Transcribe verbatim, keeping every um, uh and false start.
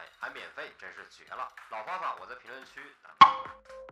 还免费，真是绝了！老方法我在评论区等。